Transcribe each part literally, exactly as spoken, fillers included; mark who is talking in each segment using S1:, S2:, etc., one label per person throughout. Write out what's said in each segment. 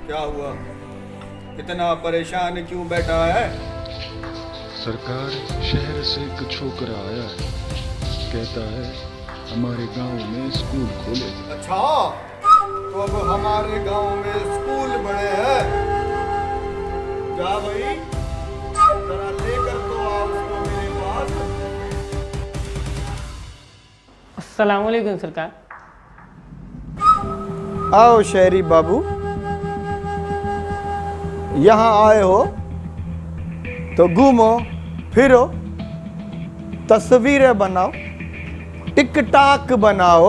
S1: क्या हुआ? इतना परेशान क्यों बैठा है?
S2: सरकार, शहर से एक छोकरा आया है, कहता है हमारे गांव में स्कूल खोले।
S1: अच्छा, तो अब हमारे गांव में स्कूल बड़े हैं। जा भाई, जरा लेकर तो आओ उसको मेरे पास।
S3: अस्सलाम वालेकुम सरकार।
S4: आओ शहरी बाबू, यहाँ आए हो तो घूमो फिरो, तस्वीरें बनाओ, टिक टाक बनाओ,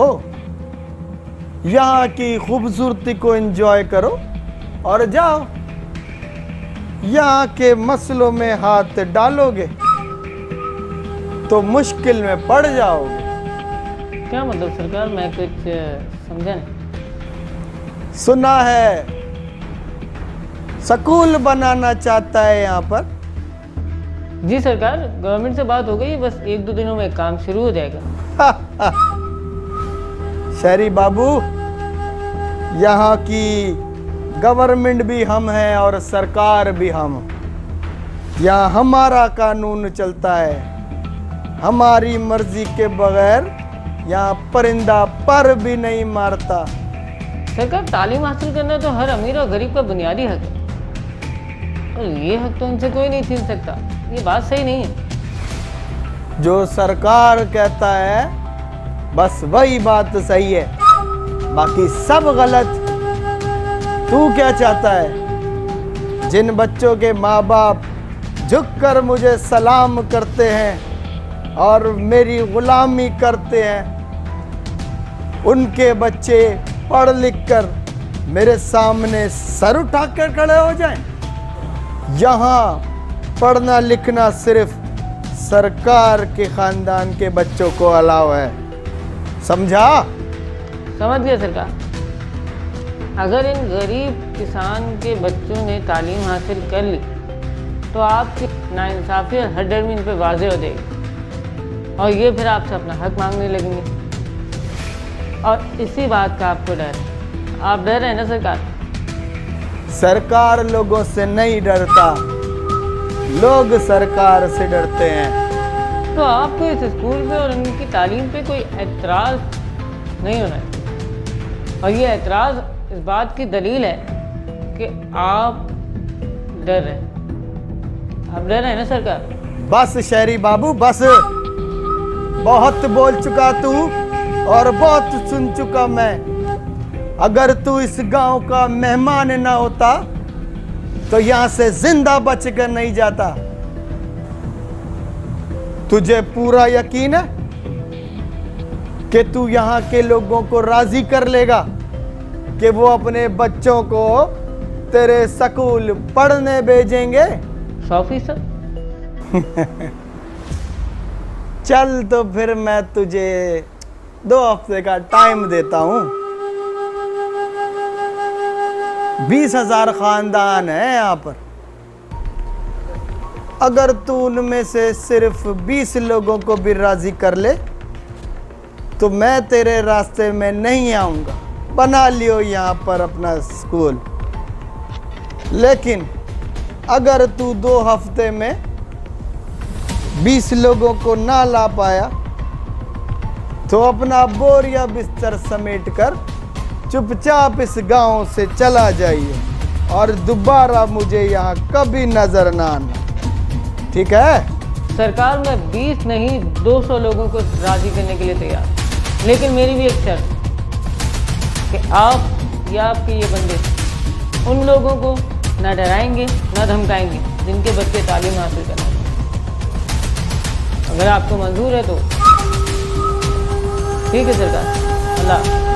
S4: यहाँ की खूबसूरती को एंजॉय करो और जाओ। यहाँ के मसलों में हाथ डालोगे तो मुश्किल में पड़ जाओगे।
S3: क्या मतलब सरकार, मैं कुछ समझा नहीं।
S4: सुना है स्कूल बनाना चाहता है यहाँ पर।
S3: जी सरकार, गवर्नमेंट से बात हो गई, बस एक दो दिनों में काम शुरू हो जाएगा।
S4: शहरी बाबू, यहाँ की गवर्नमेंट भी हम हैं और सरकार भी हम। यहाँ हमारा कानून चलता है, हमारी मर्जी के बगैर यहाँ परिंदा पर भी नहीं मारता।
S3: सरकार, तालीम हासिल करना तो हर अमीर और गरीब का बुनियादी हक है, और ये हक तो उनसे कोई नहीं छीन सकता। ये बात सही नहीं है।
S4: जो सरकार कहता है बस वही बात सही है, बाकी सब गलत। तू क्या चाहता है? जिन बच्चों के माँ बाप झुककर मुझे सलाम करते हैं और मेरी गुलामी करते हैं, उनके बच्चे पढ़ लिख कर मेरे सामने सर उठाकर खड़े हो जाएं? यहाँ पढ़ना लिखना सिर्फ सरकार के खानदान के बच्चों को अलाउ है, समझा?
S3: समझ गया सरकार। अगर इन गरीब किसान के बच्चों ने तालीम हासिल कर ली तो आपकी नाइंसाफ़ी और हरदर्मी इन पर वाज़ेह हो जाएगी, और ये फिर आपसे अपना हक मांगने लगेंगे, और इसी बात का आपको डर है। आप डर रहे हैं ना सरकार?
S4: सरकार लोगों से नहीं डरता, लोग सरकार से डरते हैं।
S3: तो आपको इस स्कूल पे और उनकी तालीम पे कोई एतराज़ नहीं होना है, और ये एतराज़ इस बात की दलील है कि आप डर रहे हैं। आप डर रहे हैं ना सरकार?
S4: बस शहरी बाबू, बस। बहुत बोल चुका तू और बहुत सुन चुका मैं। अगर तू इस गांव का मेहमान ना होता तो यहां से जिंदा बच कर नहीं जाता। तुझे पूरा यकीन है कि तू यहां के लोगों को राजी कर लेगा कि वो अपने बच्चों को तेरे स्कूल पढ़ने भेजेंगे?
S3: सौ फीसद।
S4: चल तो फिर मैं तुझे दो हफ्ते का टाइम देता हूं। बीस हजार खानदान है यहाँ पर। अगर तू उनमें से सिर्फ बीस लोगों को भी राजी कर ले तो मैं तेरे रास्ते में नहीं आऊँगा। बना लियो यहाँ पर अपना स्कूल। लेकिन अगर तू दो हफ्ते में बीस लोगों को ना ला पाया तो अपना बोरिया बिस्तर समेट कर चुपचाप इस गांव से चला जाइए और दोबारा मुझे यहाँ कभी नजर ना आना, ठीक है?
S3: सरकार, मैं बीस नहीं दो सौ लोगों को राजी करने के लिए तैयार, लेकिन मेरी भी एक शर्त कि आप या आपके ये बंदे उन लोगों को ना डराएंगे ना धमकाएंगे जिनके बच्चे तालीम हासिल करना। अगर आपको मंजूर है तो ठीक है सरकार। अल्लाह।